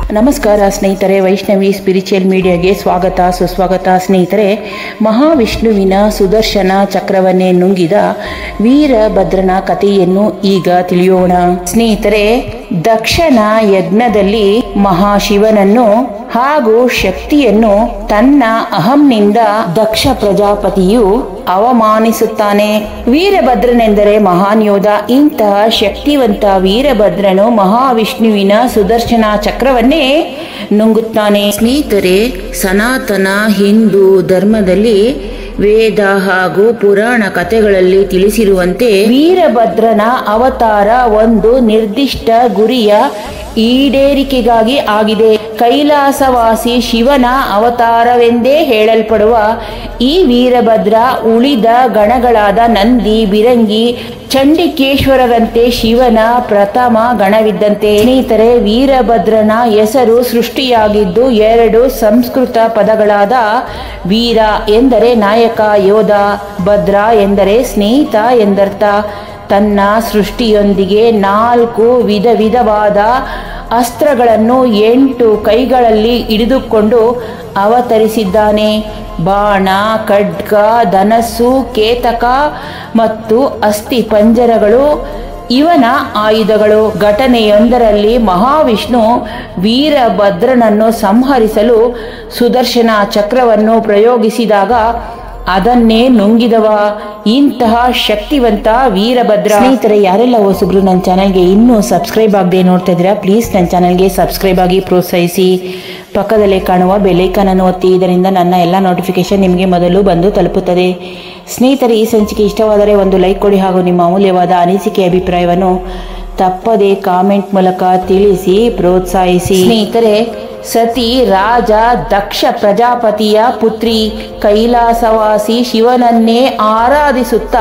ನಮಸ್ಕಾರ ಸ್ನೇಹಿತರೆ, ವೈಷ್ಣವಿ ಸ್ಪಿರಿಚುವಲ್ ಮೀಡಿಯಾಗೆ ಸ್ವಾಗತ ಸುಸ್ವಾಗತ. ಸ್ನೇಹಿತರೆ, ಮಹಾವಿಷ್ಣುವಿನ ಸುದರ್ಶನ ಚಕ್ರವನ್ನೇ ನುಂಗಿದ ವೀರಭದ್ರನ ಕಥೆಯನ್ನು ಈಗ ತಿಳಿಯೋಣ. ಸ್ನೇಹಿತರೆ, ದಕ್ಷನ ಯಜ್ಞದಲ್ಲಿ ಮಹಾಶಿವನನ್ನು ಹಾಗೂ ಶಕ್ತಿಯನ್ನು ತನ್ನ ಅಹಂನಿಂದ ದಕ್ಷ ಪ್ರಜಾಪತಿಯು ಅವಮಾನಿಸುತ್ತಾನೆ. ವೀರಭದ್ರನೆಂದರೆ ಮಹಾನ್ ಯೋಧ. ಇಂತಹ ಶಕ್ತಿವಂತ ವೀರಭದ್ರನು ಮಹಾವಿಷ್ಣುವಿನ ಸುದರ್ಶನ ಚಕ್ರವನ್ನೇ ನುಂಗುತ್ತಾನೆ. ಸ್ನೇಹಿತರೆ, ಸನಾತನ ಹಿಂದೂ ಧರ್ಮದಲ್ಲಿ ವೇದ ಹಾಗೂ ಪುರಾಣ ಕಥೆಗಳಲ್ಲಿ ತಿಳಿಸಿರುವಂತೆ ವೀರಭದ್ರನ ಅವತಾರ ಒಂದು ನಿರ್ದಿಷ್ಟ ಗುರಿಯ ಈಡೇರಿಕೆಗಾಗಿ ಆಗಿದೆ. ಕೈಲಾಸವಾಸಿ ಶಿವನ ಅವತಾರವೆಂದೇ ಹೇಳಲ್ಪಡುವ ಈ ವೀರಭದ್ರ ಉಳಿದ ಗಣಗಳಾದ ನಂದಿ, ಬಿರಂಗಿ, ಚಂಡಿಕೇಶ್ವರರಂತೆ ಶಿವನ ಪ್ರಥಮ ಗಣವಿದ್ದಂತೆ. ಸ್ನೇಹಿತರೆ, ವೀರಭದ್ರನ ಹೆಸರು ಸೃಷ್ಟಿಯಾಗಿದ್ದು ಎರಡು ಸಂಸ್ಕೃತ ಪದಗಳಾದ ವೀರ ಎಂದರೆ ನಾಯಕ, ಯೋಧ, ಭದ್ರ ಎಂದರೆ ಸ್ನೇಹಿತ ಎಂದರ್ಥ. ತನ್ನ ಸೃಷ್ಟಿಯೊಂದಿಗೆ 4 ವಿಧವಾದ ಅಸ್ತ್ರಗಳನ್ನು 8 ಕೈಗಳಲ್ಲಿ ಹಿಡಿದುಕೊಂಡು ಅವತರಿಸಿದ್ದಾನೆ. ಬಾಣ, ಖಡ್ಗ, ಧನಸ್ಸು, ಕೇತಕ ಮತ್ತು ಅಸ್ಥಿ ಪಂಜರಗಳು ಇವನ ಆಯುಧಗಳು. ಘಟನೆಯೊಂದರಲ್ಲಿ ಮಹಾವಿಷ್ಣು ವೀರಭದ್ರನನ್ನು ಸಂಹರಿಸಲು ಸುದರ್ಶನ ಚಕ್ರವನ್ನು ಪ್ರಯೋಗಿಸಿದಾಗ ಅದನ್ನೇ ನುಂಗಿದವ ಇಂತಹ ಶಕ್ತಿವಂತ ವೀರಭದ್ರ. ಸ್ನೇಹಿತರೆ, ಯಾರೆಲ್ಲ ಹೊಸಬ್ರು ನನ್ನ ಚಾನಲ್ಗೆ ಇನ್ನೂ ಸಬ್ಸ್ಕ್ರೈಬ್ ಆಗದೆ ನೋಡ್ತಾ ಇದ್ದೀರಾ, ಪ್ಲೀಸ್ ನನ್ನ ಚಾನಲ್ಗೆ ಸಬ್ಸ್ಕ್ರೈಬ್ ಆಗಿ ಪ್ರೋತ್ಸಾಹಿಸಿ. ಪಕ್ಕದಲ್ಲೇ ಕಾಣುವ ಬೆಲ್ಲೈಕಾನ್ ಅನ್ನು ಒತ್ತಿ. ಇದರಿಂದ ನನ್ನ ಎಲ್ಲ ನೋಟಿಫಿಕೇಶನ್ ನಿಮಗೆ ಮೊದಲು ಬಂದು ತಲುಪುತ್ತದೆ. ಸ್ನೇಹಿತರೆ, ಈ ಸಂಚಿಕೆ ಇಷ್ಟವಾದರೆ ಒಂದು ಲೈಕ್ ಕೊಡಿ ಹಾಗೂ ನಿಮ್ಮ ಅಮೂಲ್ಯವಾದ ಅನಿಸಿಕೆ ಅಭಿಪ್ರಾಯವನ್ನು ತಪ್ಪದೆ ಕಾಮೆಂಟ್ ಮೂಲಕ ತಿಳಿಸಿ ಪ್ರೋತ್ಸಾಹಿಸಿ. ಸ್ನೇಹಿತರೆ, ಸತಿ ರಾಜ ದಕ್ಷ ಪ್ರಜಾಪತಿಯ ಪುತ್ರಿ. ಕೈಲಾಸವಾಸಿ ಶಿವನನ್ನೇ ಆರಾಧಿಸುತ್ತಾ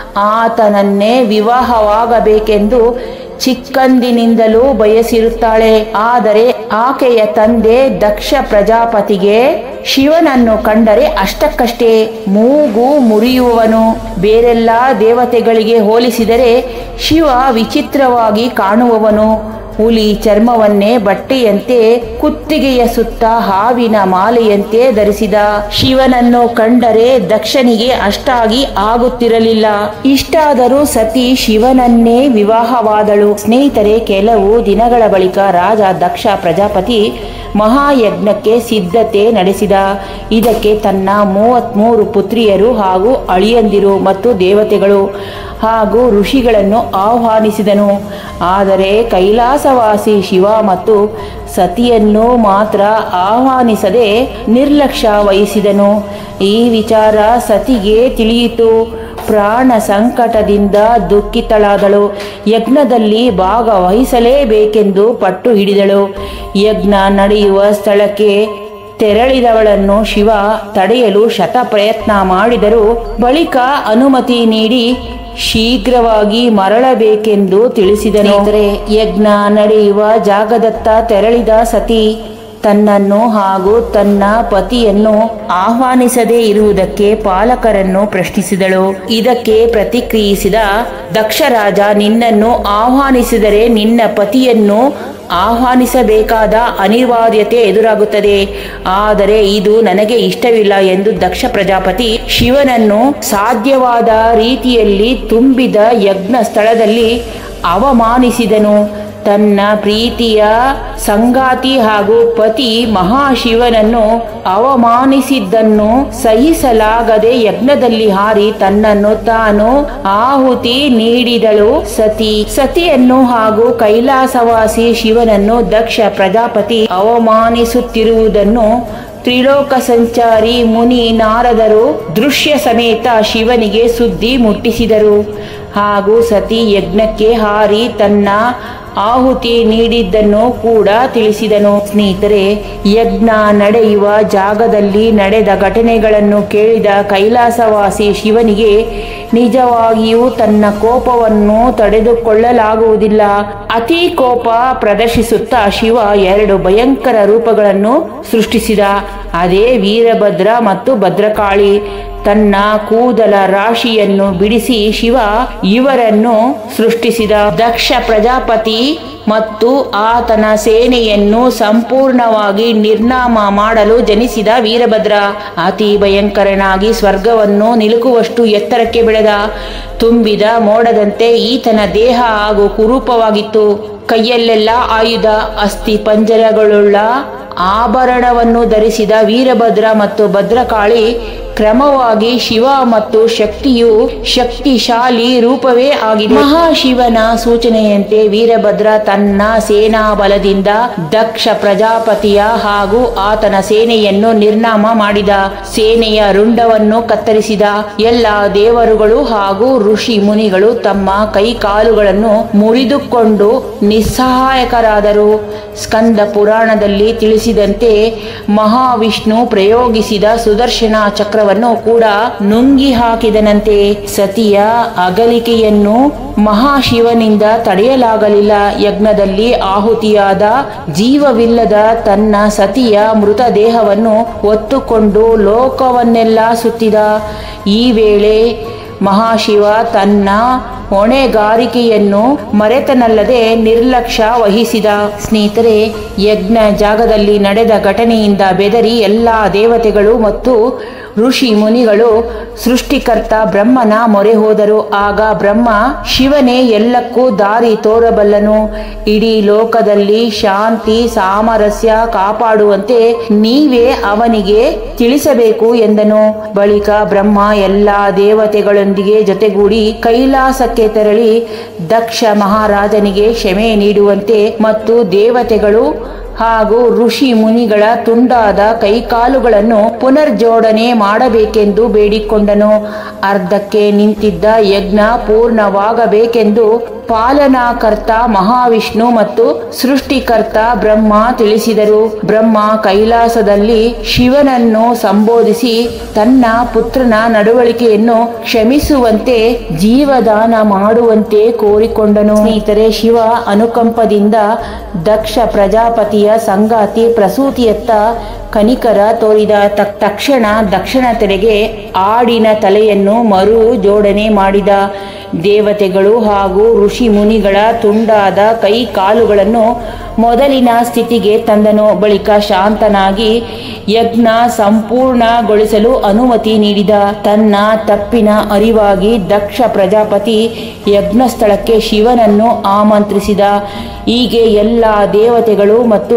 ಆತನನ್ನೇ ವಿವಾಹವಾಗಬೇಕೆಂದು ಚಿಕ್ಕಂದಿನಿಂದಲೂ ಬಯಸಿರುತ್ತಾಳೆ. ಆದರೆ ಆಕೆಯ ತಂದೆ ದಕ್ಷ ಪ್ರಜಾಪತಿಗೆ ಶಿವನನ್ನು ಕಂಡರೆ ಅಷ್ಟಕ್ಕಷ್ಟೇ ಮೂಗು ಮುರಿಯುವವನು. ಬೇರೆಲ್ಲ ದೇವತೆಗಳಿಗೆ ಹೋಲಿಸಿದರೆ ಶಿವ ವಿಚಿತ್ರವಾಗಿ ಕಾಣುವವನು. ಹುಲಿ ಚರ್ಮವನ್ನೇ ಬಟ್ಟೆಯಂತೆ, ಕುತ್ತಿಗೆಯ ಸುತ್ತ ಹಾವಿನ ಮಾಲೆಯಂತೆ ಧರಿಸಿದ. ಶಿವನನ್ನು ಕಂಡರೆ ದಕ್ಷನಿಗೆ ಅಷ್ಟಾಗಿ ಆಗುತ್ತಿರಲಿಲ್ಲ. ಇಷ್ಟಾದರೂ ಸತಿ ಶಿವನನ್ನೇ ವಿವಾಹವಾದಳು. ಸ್ನೇಹಿತರೆ, ಕೆಲವು ದಿನಗಳ ಬಳಿಕ ರಾಜ ದಕ್ಷ ಪ್ರಜಾಪತಿ ಮಹಾಯಜ್ಞಕ್ಕೆ ಸಿದ್ಧತೆ ನಡೆಸಿದ. ಇದಕ್ಕೆ ತನ್ನ 33 ಪುತ್ರಿಯರು ಹಾಗೂ ಅಳಿಯಂದಿರು ಮತ್ತು ದೇವತೆಗಳು ಹಾಗೂ ಋಷಿಗಳನ್ನು ಆಹ್ವಾನಿಸಿದನು. ಆದರೆ ಕೈಲಾಸವಾಸಿ ಶಿವ ಮತ್ತು ಸತಿಯನ್ನು ಮಾತ್ರ ಆಹ್ವಾನಿಸದೆ ನಿರ್ಲಕ್ಷ್ಯ ವಹಿಸಿದನು. ಈ ವಿಚಾರ ಸತಿಗೆ ತಿಳಿಯಿತು. ಪ್ರಾಣ ಸಂಕಟದಿಂದ ದುಃಖಿತಳಾದಳು. ಯಜ್ಞದಲ್ಲಿ ಭಾಗವಹಿಸಲೇಬೇಕೆಂದು ಪಟ್ಟು ಹಿಡಿದಳು. ಯಜ್ಞ ನಡೆಯುವ ಸ್ಥಳಕ್ಕೆ ತೆರಳಿದವಳನ್ನು ಶಿವ ತಡೆಯಲು ಶತಪ್ರಯತ್ನ ಮಾಡಿದರು. ಬಳಿಕ ಅನುಮತಿ ನೀಡಿ ಶೀಘ್ರವಾಗಿ ಮರಳಬೇಕೆಂದು ತಿಳಿಸಿದನು. ಯಜ್ಞ ನಡೆಯುವ ಜಾಗದತ್ತ ತೆರಳಿದ ಸತಿ ತನ್ನನ್ನು ಹಾಗೂ ತನ್ನ ಪತಿಯನ್ನು ಆಹ್ವಾನಿಸದೇ ಇರುವುದಕ್ಕೆ ಪಾಲಕರನ್ನು ಪ್ರಶ್ನಿಸಿದಳು. ಇದಕ್ಕೆ ಪ್ರತಿಕ್ರಿಯಿಸಿದ ದಕ್ಷರಾಜ, ನಿನ್ನನ್ನು ಆಹ್ವಾನಿಸಿದರೆ ನಿನ್ನ ಪತಿಯನ್ನು ಆಹ್ವಾನಿಸಬೇಕಾದ ಅನಿವಾರ್ಯತೆ ಎದುರಾಗುತ್ತದೆ. ಆದರೆ ಇದು ನನಗೆ ಇಷ್ಟವಿಲ್ಲ ಎಂದು ದಕ್ಷ ಪ್ರಜಾಪತಿ ಶಿವನನ್ನು ಸಾಧ್ಯವಾದ ರೀತಿಯಲ್ಲಿ ತುಂಬಿದ ಯಜ್ಞ ಸ್ಥಳದಲ್ಲಿ ಅವಮಾನಿಸಿದನು. ತನ್ನ ಪ್ರೀತಿಯ ಸಂಗಾತಿ ಹಾಗೂ ಪತಿ ಮಹಾಶಿವನನ್ನು ಅವಮಾನಿಸಿದ್ದನ್ನು ಸಹಿಸಲಾಗದೆ ಯಜ್ಞದಲ್ಲಿ ಹಾರಿ ತನ್ನನ್ನು ತಾನು ಆಹುತಿ ನೀಡಿದಳು ಸತಿ. ಸತಿಯನ್ನು ಹಾಗೂ ಕೈಲಾಸವಾಸಿ ಶಿವನನ್ನು ದಕ್ಷ ಪ್ರಜಾಪತಿ ಅವಮಾನಿಸುತ್ತಿರುವುದನ್ನು ತ್ರಿಲೋಕ ಸಂಚಾರಿ ಮುನಿ ನಾರದರು ದೃಶ್ಯ ಸಮೇತ ಶಿವನಿಗೆ ಸುದ್ದಿ ಮುಟ್ಟಿಸಿದರು. ಹಾಗೂ ಸತಿ ಯಜ್ಞಕ್ಕೆ ಹಾರಿ ತನ್ನ ಆಹುತಿ ನೀಡಿದ್ದನ್ನು ಕೂಡ ತಿಳಿಸಿದನು. ಸ್ನೇಹಿತರೆ, ಯಜ್ಞ ನಡೆಯುವ ಜಾಗದಲ್ಲಿ ನಡೆದ ಘಟನೆಗಳನ್ನು ಕೇಳಿದ ಕೈಲಾಸವಾಸಿ ಶಿವನಿಗೆ ನಿಜವಾಗಿಯೂ ತನ್ನ ಕೋಪವನ್ನು ತಡೆದುಕೊಳ್ಳಲಾಗುವುದಿಲ್ಲ. ಅತಿ ಕೋಪ ಪ್ರದರ್ಶಿಸುತ್ತಾ ಶಿವ 2 ಭಯಂಕರ ರೂಪಗಳನ್ನು ಸೃಷ್ಟಿಸಿದ. ಅದೇ ವೀರಭದ್ರ ಮತ್ತು ಭದ್ರಕಾಳಿ. ತನ್ನ ಕೂದಲ ರಾಶಿಯನ್ನು ಬಿಡಿಸಿ ಶಿವ ಇವರನ್ನು ಸೃಷ್ಟಿಸಿದ. ದಕ್ಷ ಪ್ರಜಾಪತಿ ಮತ್ತು ಆತನ ಸೇನೆಯನ್ನು ಸಂಪೂರ್ಣವಾಗಿ ನಿರ್ನಾಮ ಮಾಡಲು ಜನಿಸಿದ ವೀರಭದ್ರ ಅತಿ ಭಯಂಕರನಾಗಿ ಸ್ವರ್ಗವನ್ನು ನಿಲುಕುವಷ್ಟು ಎತ್ತರಕ್ಕೆ ಬೆಳೆದ. ತುಂಬಿದ ಮೋಡದಂತೆ ಈತನ ದೇಹ ಹಾಗೂ ಕುರೂಪವಾಗಿತ್ತು. ಕೈಯಲ್ಲೆಲ್ಲ ಆಯುಧ, ಅಸ್ಥಿ ಪಂಜರಗಳುಳ್ಳ ಆಭರಣವನ್ನು ಧರಿಸಿದ ವೀರಭದ್ರ ಮತ್ತು ಭದ್ರಕಾಳಿ ಕ್ರಮವಾಗಿ ಶಿವ ಮತ್ತು ಶಕ್ತಿಯು ಶಕ್ತಿಶಾಲಿ ರೂಪವೇ ಆಗಿದೆ. ಮಹಾಶಿವನ ಸೂಚನೆಯಂತೆ ವೀರಭದ್ರ ತನ್ನ ಸೇನಾ ಬಲದಿಂದ ದಕ್ಷ ಪ್ರಜಾಪತಿಯ ಹಾಗೂ ಆತನ ಸೇನೆಯನ್ನು ನಿರ್ನಾಮ ಮಾಡಿದ. ಸೇನೆಯ ರುಂಡವನ್ನು ಕತ್ತರಿಸಿದ. ಎಲ್ಲ ದೇವರುಗಳು ಹಾಗೂ ಋಷಿ ಮುನಿಗಳು ತಮ್ಮ ಕೈ ಕಾಲುಗಳನ್ನು ಮುರಿದುಕೊಂಡು ನಿಸ್ಸಹಾಯಕರಾದರು. ಸ್ಕಂದ ಪುರಾಣದಲ್ಲಿ ತಿಳಿಸಿದಂತೆ ಮಹಾವಿಷ್ಣು ಪ್ರಯೋಗಿಸಿದ ಸುದರ್ಶನ ಚಕ್ರವನ್ನು ಕೂಡ ನುಂಗಿ ಹಾಕಿದನಂತೆ. ಸತಿಯ ಅಗಲಿಕೆಯನ್ನು ಮಹಾಶಿವನಿಂದ ತಡೆಯಲಾಗಲಿಲ್ಲ. ಯಜ್ಞದಲ್ಲಿ ಆಹುತಿಯಾದ ಜೀವವಿಲ್ಲದ ತನ್ನ ಸತಿಯ ಮೃತದೇಹವನ್ನು ಹೊತ್ತುಕೊಂಡು ಲೋಕವನ್ನೆಲ್ಲ ಸುತ್ತಿದ. ಈ ವೇಳೆ ಮಹಾಶಿವ ತನ್ನ ಹೊಣೆಗಾರಿಕೆಯನ್ನು ಮರೆತನಲ್ಲದೆ ನಿರ್ಲಕ್ಷ್ಯ ವಹಿಸಿದ. ಸ್ನೇಹಿತರೆ, ಯಜ್ಞ ಜಾಗದಲ್ಲಿ ನಡೆದ ಘಟನೆಯಿಂದ ಬೆದರಿ ಎಲ್ಲಾ ದೇವತೆಗಳು ಮತ್ತು ಋಷಿ ಮುನಿಗಳು ಸೃಷ್ಟಿಕರ್ತ ಬ್ರಹ್ಮನ ಮೊರೆ ಹೋದರು. ಆಗ ಬ್ರಹ್ಮ, ಶಿವನೇ ಎಲ್ಲಕ್ಕೂ ದಾರಿ ತೋರಬಲ್ಲನು, ಇಡೀ ಲೋಕದಲ್ಲಿ ಶಾಂತಿ ಸಾಮರಸ್ಯ ಕಾಪಾಡುವಂತೆ ನೀವೇ ಅವನಿಗೆ ತಿಳಿಸಬೇಕು ಎಂದನು. ಬಳಿಕ ಬ್ರಹ್ಮ ಎಲ್ಲಾ ದೇವತೆಗಳೊಂದಿಗೆ ಜೊತೆಗೂಡಿ ಕೈಲಾಸಕ್ಕೆ ತೆರಳಿ ದಕ್ಷ ಮಹಾರಾಜನಿಗೆ ಕ್ಷಮೆ ನೀಡುವಂತೆ ಮತ್ತು ದೇವತೆಗಳು ಹಾಗೂ ಋಷಿ ಮುನಿಗಳ ತುಂಡಾದ ಕೈಕಾಲುಗಳನ್ನು ಪುನರ್ಜೋಡಣೆ ಮಾಡಬೇಕೆಂದು ಬೇಡಿಕೊಂಡನು. ಅರ್ಧಕ್ಕೆ ನಿಂತಿದ್ದ ಯಜ್ಞ ಪೂರ್ಣವಾಗಬೇಕೆಂದು ಪಾಲನಾಕರ್ತ ಮಹಾವಿಷ್ಣು ಮತ್ತು ಸೃಷ್ಟಿಕರ್ತ ಬ್ರಹ್ಮ ತಿಳಿಸಿದರು. ಬ್ರಹ್ಮ ಕೈಲಾಸದಲ್ಲಿ ಶಿವನನ್ನು ಸಂಬೋಧಿಸಿ ತನ್ನ ಪುತ್ರನ ನಡವಳಿಕೆಯನ್ನು ಕ್ಷಮಿಸುವಂತೆ ಜೀವದಾನ ಮಾಡುವಂತೆ ಕೋರಿಕೊಂಡನು. ಸ್ನೇಹಿತರೆ, ಶಿವ ಅನುಕಂಪದಿಂದ ದಕ್ಷ ಪ್ರಜಾಪತಿಯ ಸಂಗಾತಿ ಪ್ರಸೂತಿಯತ್ತ ಕನಿಕರ ತೋರಿದ. ತಕ್ಷಣ ದಕ್ಷನ ತೆರೆಗೆ ಆಡಿನ ತಲೆಯನ್ನು ಮರು ಜೋಡಣೆ ಮಾಡಿದ. ದೇವತೆಗಳು ಹಾಗೂ ಋಷಿ ಮುನಿಗಳ ತುಂಡಾದ ಕೈ ಕಾಲುಗಳನ್ನು ಮೊದಲಿನ ಸ್ಥಿತಿಗೆ ತಂದನು. ಬಳಿಕ ಶಾಂತನಾಗಿ ಯಜ್ಞ ಸಂಪೂರ್ಣಗೊಳಿಸಲು ಅನುಮತಿ ನೀಡಿದ. ತನ್ನ ತಪ್ಪಿನ ಅರಿವಾಗಿ ದಕ್ಷ ಪ್ರಜಾಪತಿ ಯಜ್ಞ ಸ್ಥಳಕ್ಕೆ ಶಿವನನ್ನು ಆಮಂತ್ರಿಸಿದ. ಹೀಗೆ ಎಲ್ಲ ದೇವತೆಗಳು ಮತ್ತು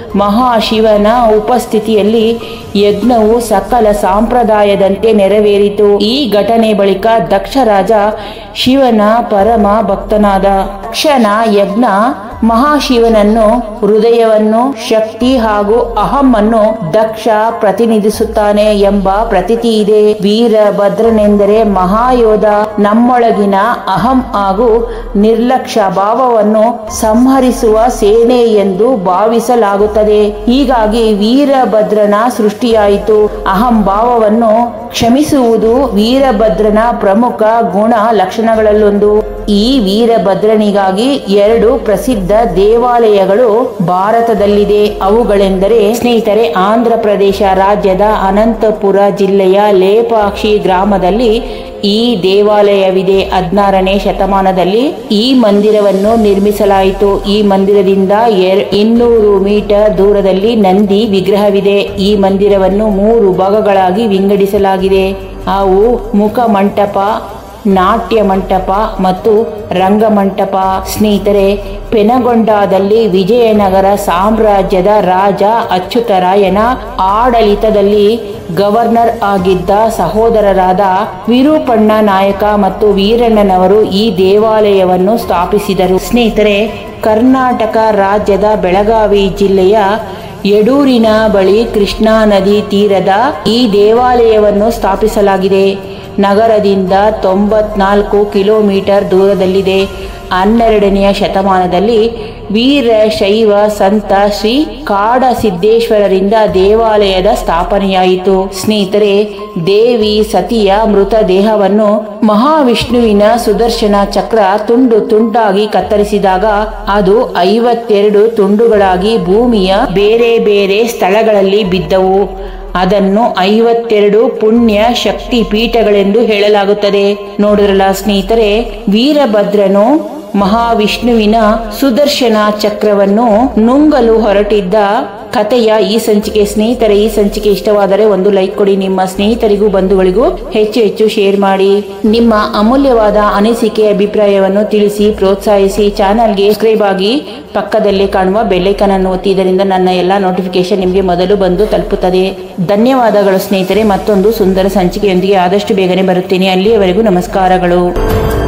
ಮಹಾಶಿವನ ಉಪಸ್ಥಿತಿಯಲ್ಲಿ ಯಜ್ಞವು ಸಕಲ ಸಂಪ್ರದಾಯದಂತೆ ನೆರವೇರಿತು. ಈ ಘಟನೆ ಬಳಿಕ ದಕ್ಷ ರಾಜ ಶಿವನ ಪರಮ ಭಕ್ತನಾದ. ದಕ್ಷನ ಯಜ್ಞ ಮಹಾಶಿವನನ್ನು, ಹೃದಯವನ್ನು, ಶಕ್ತಿ ಹಾಗೂ ಅಹಮ್ಮನ್ನು ದಕ್ಷ ಪ್ರತಿನಿಧಿಸುತ್ತಾನೆ ಎಂಬ ಪ್ರತೀತಿ ಇದೆ. ವೀರಭದ್ರನೆಂದರೆ ಮಹಾಯೋಧ. ನಮ್ಮೊಳಗಿನ ಅಹಂ ಹಾಗೂ ನಿರ್ಲಕ್ಷ್ಯ ಭಾವವನ್ನು ಸಂಹರಿಸುವ ಸೇನೆ ಎಂದು ಭಾವಿಸಲಾಗುತ್ತದೆ. ಹೀಗಾಗಿ ವೀರಭದ್ರನ ಸೃಷ್ಟಿಯಾಯಿತು. ಅಹಂ ಭಾವವನ್ನು ಕ್ಷಮಿಸುವುದು ವೀರಭದ್ರನ ಪ್ರಮುಖ ಗುಣ ಲಕ್ಷಣಗಳಲ್ಲೊಂದು. ಈ ವೀರಭದ್ರನಿಗಾಗಿ 2 ಪ್ರಸಿದ್ಧ ದೇವಾಲಯಗಳು ಭಾರತದಲ್ಲಿದೆ. ಅವುಗಳೆಂದರೆ, ಸ್ನೇಹಿತರೆ, ಆಂಧ್ರ ಪ್ರದೇಶ ರಾಜ್ಯದ ಅನಂತಪುರ ಜಿಲ್ಲೆಯ ಲೇಪಾಕ್ಷಿ ಗ್ರಾಮದಲ್ಲಿ ಈ ದೇವಾಲಯವಿದೆ. 16ನೇ ಶತಮಾನದಲ್ಲಿ ಈ ಮಂದಿರವನ್ನು ನಿರ್ಮಿಸಲಾಯಿತು. ಈ ಮಂದಿರದಿಂದ 200 ಮೀಟರ್ ದೂರದಲ್ಲಿ ನಂದಿ ವಿಗ್ರಹವಿದೆ. ಈ ಮಂದಿರವನ್ನು 3 ಭಾಗಗಳಾಗಿ ವಿಂಗಡಿಸಲಾಗಿದೆ. ಅವು ಮುಖಮಂಟಪ, ನಾಟ್ಯ ಮಂಟಪ ಮತ್ತು ರಂಗಮಂಟಪ. ಸ್ನೇಹಿತರೆ, ಪೆನಗೊಂಡಾದಲ್ಲಿ ವಿಜಯನಗರ ಸಾಮ್ರಾಜ್ಯದ ರಾಜ ಅಚ್ಯುತರಾಯನ ಆಡಳಿತದಲ್ಲಿ ಗವರ್ನರ್ ಆಗಿದ್ದ ಸಹೋದರರಾದ ವಿರೂಪಣ್ಣ ನಾಯಕ ಮತ್ತು ವೀರಣ್ಣನವರು ಈ ದೇವಾಲಯವನ್ನು ಸ್ಥಾಪಿಸಿದರು. ಸ್ನೇಹಿತರೆ, ಕರ್ನಾಟಕ ರಾಜ್ಯದ ಬೆಳಗಾವಿ ಜಿಲ್ಲೆಯ ಯಡೂರಿನ ಬಳಿ ಕೃಷ್ಣಾ ನದಿ ತೀರದ ಈ ದೇವಾಲಯವನ್ನು ಸ್ಥಾಪಿಸಲಾಗಿದೆ. ನಗರದಿಂದ 94 ಕಿಲೋಮೀಟರ್ ದೂರದಲ್ಲಿದೆ. 12ನೇ ಶತಮಾನದಲ್ಲಿ ವೀರಶೈವ ಸಂತ ಶ್ರೀ ಕಾಡಸಿದ್ದೇಶ್ವರರಿಂದ ದೇವಾಲಯದ ಸ್ಥಾಪನೆಯಾಯಿತು. ಸ್ನೇಹಿತರೆ, ದೇವಿ ಸತಿಯ ಮೃತದೇಹವನ್ನು ಮಹಾವಿಷ್ಣುವಿನ ಸುದರ್ಶನ ಚಕ್ರ ತುಂಡು ತುಂಡಾಗಿ ಕತ್ತರಿಸಿದಾಗ ಅದು 52 ತುಂಡುಗಳಾಗಿ ಭೂಮಿಯ ಬೇರೆ ಬೇರೆ ಸ್ಥಳಗಳಲ್ಲಿ ಬಿದ್ದವು. ಅದನ್ನು 52 ಪುಣ್ಯ ಶಕ್ತಿ ಪೀಠಗಳೆಂದು ಹೇಳಲಾಗುತ್ತದೆ. ನೋಡಿದ್ರಲ್ಲ ಸ್ನೇಹಿತರೆ, ವೀರಭದ್ರನು ಮಹಾವಿಷ್ಣುವಿನ ಸುದರ್ಶನ ಚಕ್ರವನ್ನು ನುಂಗಲು ಹೊರಟಿದ್ದ ಕಥೆಯ ಈ ಸಂಚಿಕೆ. ಸ್ನೇಹಿತರೆ, ಈ ಸಂಚಿಕೆ ಇಷ್ಟವಾದರೆ ಒಂದು ಲೈಕ್ ಕೊಡಿ, ನಿಮ್ಮ ಸ್ನೇಹಿತರಿಗೂ ಬಂಧುಗಳಿಗೂ ಹೆಚ್ಚು ಹೆಚ್ಚು ಶೇರ್ ಮಾಡಿ. ನಿಮ್ಮ ಅಮೂಲ್ಯವಾದ ಅನಿಸಿಕೆ ಅಭಿಪ್ರಾಯವನ್ನು ತಿಳಿಸಿ, ಪ್ರೋತ್ಸಾಹಿಸಿ. ಚಾನಲ್ಗೆ ಸಬ್ಸ್ಕ್ರೈಬ್ ಆಗಿ ಪಕ್ಕದಲ್ಲೇ ಕಾಣುವ ಬೆಲ್ಲೈಕನ್ ಅನ್ನು ಒತ್ತಿ, ಇದರಿಂದ ನನ್ನ ಎಲ್ಲಾ ನೋಟಿಫಿಕೇಶನ್ ನಿಮಗೆ ಮೊದಲು ಬಂದು ತಲುಪುತ್ತದೆ. ಧನ್ಯವಾದಗಳು ಸ್ನೇಹಿತರೆ. ಮತ್ತೊಂದು ಸುಂದರ ಸಂಚಿಕೆಯೊಂದಿಗೆ ಆದಷ್ಟು ಬೇಗನೆ ಬರುತ್ತೇನೆ. ಅಲ್ಲಿಯವರೆಗೂ ನಮಸ್ಕಾರಗಳು.